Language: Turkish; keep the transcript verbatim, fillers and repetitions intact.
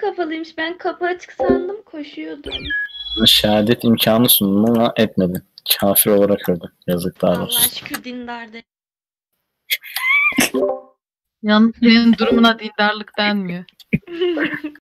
kapalıymış. Ben kapı açık sandım, koşuyordum. Şehadet imkanı sundum ama etmedi. Kafir olarak öldü. Yazıklar Allah olsun. şükür dindar de. Yalnız senin durumuna dindarlık denmiyor.